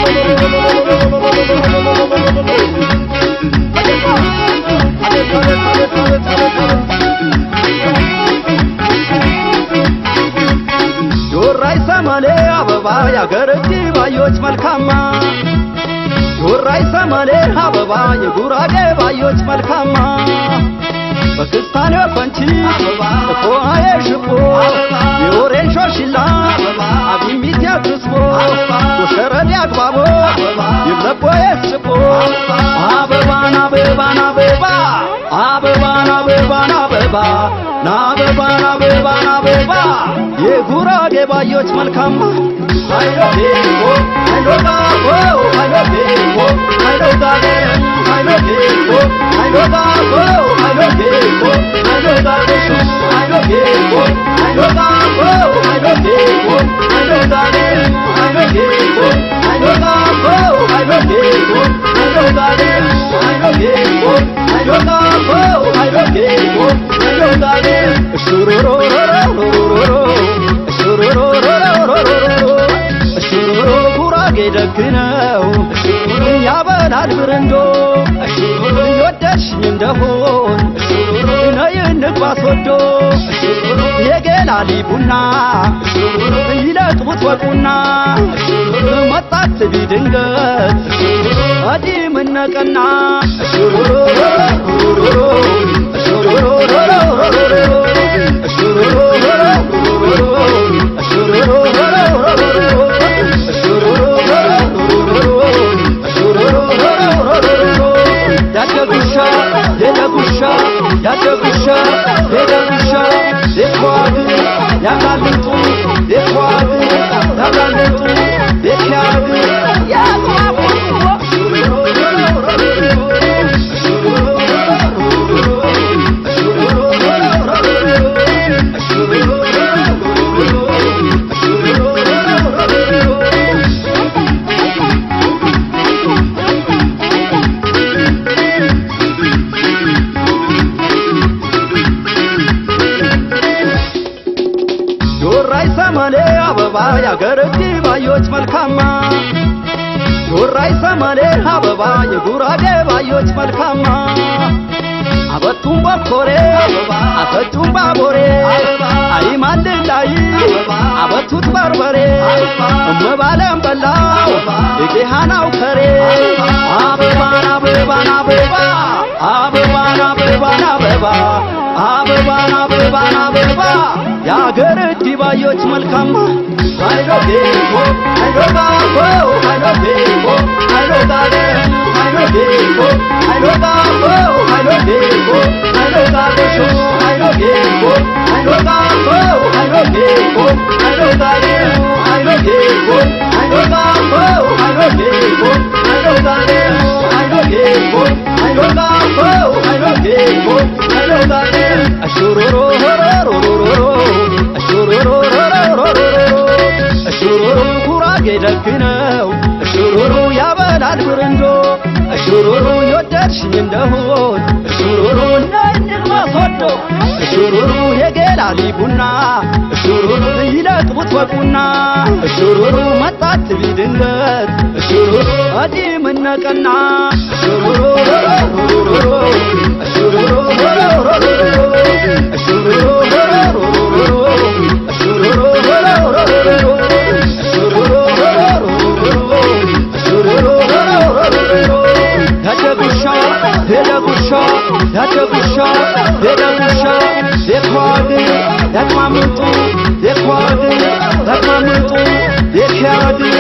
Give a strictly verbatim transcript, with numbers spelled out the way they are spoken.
ዱራይ ሰማሌ አበባ ያገረቲ ባዮች መልካማ ዱራይ ሰማሌ አበባ የጉራጌ ባዮች መልካማ በክስታኔ ፈንቺ ኮአዬ ሽቦ የወሬን ሾሽላ አቢሚት ያትስቦ ወሸረን ያግባቦ ይብለቦ የስቦ አበባና አበባና አበባ አበባና አበባና አበባ ናበባና አበባና አበባ የጉራጌ ባዮች መልካማ አይሎ ዴቦ አይሎ ዳቦ አይሎ ዴቦ አይሎ ዳቦ አይሎ ዴቦ አይሎ ዳቦ አይሎ ዴቦ አይሎ ዳቦ አይሎ ዴቦ አይሎ ዳቦ አይሎ ዴቦ አይሎ ዳቦ አይሎ ዴቦ አይሎ ዳቦ አይሎ ዴቦ አይሎ ዳቦ አይሎ ዴቦ አይሎ ዳቦ አይሎ ዴቦ አይሎ ዳቦ ሹሩሩ ሩሩሩ ሹሩሩ ሩሩሩ ሹሩሩ ጉራጌ ደግነው ያበላል ብርንዶ ይወደድሽኝ እንደሆን ነይ እንግባስ ወዶ የገላሊ ቡና ይለጥቡት ወቁና መጣት ቢድንገት አዲ ምነቀና ሹሩሩ ሩሩሩ ሹሩሩ ሩሩሩ ሹሩሩ ሩሩሩ ሹሩሩ ያደጉሻ የደጉሻ ያደጉሻ የደጉሻ የኳግ ያጋልጡ የኳግ ያጋልጡ የኳግ ያቋቁ ሰማሌ አበባ ያገረቲ ባዮች መልካማ ዱራይ ሰማሌ አበባ የጉራጌ ባዮች መልካማ አበቱም በኮሬ አፈቱም ባቦሬ አይማልላይ አበቱት በርበሬ እመባለም በላው የጌሃናው ከሬ አበባና አበባና አበባ አበባና አበባና አበባ አበባና አበባና አበባ ያገረቲ ባዮች መልካማ አይሎ ዴቦ አይሎ ዳቦ አይሎ ዴቦ አይሎ ዳቦ አይሎ ዴቦ አይሎ ዳቦ አይሎ ዴቦ አይሎ ዳቦ አይሎ ዴቦ አይሎ ዳቦ አይሎ ዴቦ አይሎ ዳቦ አይሎ ዴቦ አይሎ ዳቦ አይሎ ዴቦ አይሎ ዳቦ አይሎ ዴቦ አይሎ ዳቦ አይሎ ዴቦ አይሎ ዳቦ አሹሩሩ ሩሩሩ አሹሩሩ ሩሩሩ አሹሩሩ ጉራጌ ደግነው አሹሩሩ ያበላል ብርንዶ አሹሩሩ ይወደድሽኝ እንደሆን አሹሩሩ ነይ እንግባስ ወዶ አሹሩሩ የገላሊ ቡና አሹሩሩ ይለጥቡት ወቁና አሹሩሩ መጣት ቢድንገት አሹሩሩ አዲ ምነቀና አሹሩሩ ሩሩሩ አሹሩሩ ሩሩሩ አሹሩሩ ሩሩሩ አሹሩሩ ሩሩሩ ያደጉሻ የደጉሻ ያደጉሻ የደጉሻ የኳግ ያቅማምጡ የኳግ ያቅማምጡ የኳግ